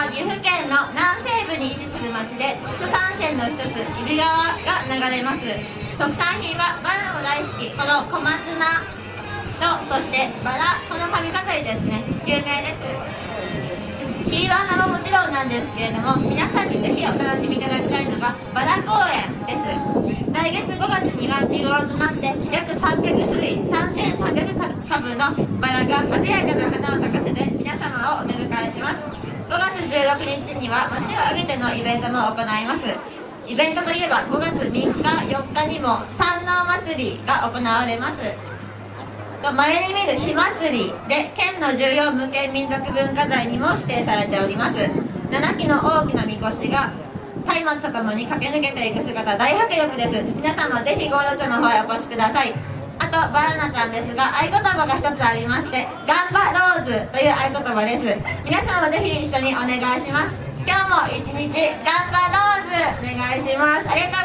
は岐阜県の南西部に位置する町で、諸山線の一つ揖斐川が流れます。特産品はバラも大好き、この小松菜と、そしてバラ、この髪飾りですね、有名です。キーワーナももちろんなんですけれども、皆さんにぜひお楽しみいただきたいのがバラ公園です。来月5月には見頃となって約300種類3300株のバラが艶やかな花を咲かせて皆様をお出迎えします。5月16日には街を挙げてのイベントも行います。イベントといえば5月3日4日にも山王祭りが行われます。まれに見る火祭りで県の重要無形民族文化財にも指定されております。7基の大きなみこしが松明とともに駆け抜けていく姿、大迫力です。皆様ぜひ合同町の方へお越しください。あとバラナちゃんですが、合言葉が一つありまして、ガンバローズという合言葉です。皆さんもぜひ一緒にお願いします。今日も一日ガンバローズお願いします。ありがとう